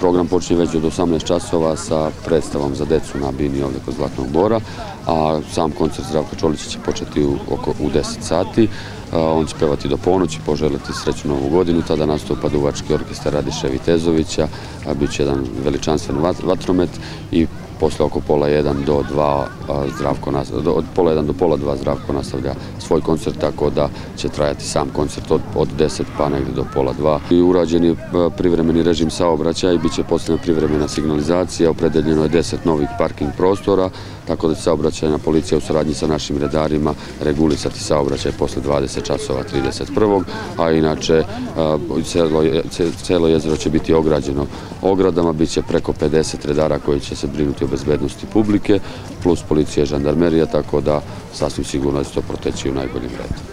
Program počinje već od 18 časova sa predstavom za decu na bini ovdje kod Zlatnog Bora, a sam koncert Zdravka Čolića će početi u 10 sati. On će pevati do ponoći, poželiti srećnu novu godinu. Tada nastupa duvački orkestar Radiše Vitezovića, bit će jedan veličanstven vatromet i posle oko pola 1 do 2 od pola 1 do pola 2 Zdravko nastavlja svoj koncert, tako da će trajati sam koncert od 10 pa negdje do pola 2. I urađen je privremeni režim saobraćaja i bit će postavljena privremena signalizacija, opredeljeno je 10 novih parking prostora, tako da će saobraćajna policija u saradnji sa našim redarima regulisati saobraćaj posle 20 časova 31. A inače celo jezero će biti ograđeno ogradama, bit će preko 50 redara koji će se brinuti o bezbednosti publike, plus policija i žandarmerija, tako da sasvim sigurno da će to proteći u najboljem redu.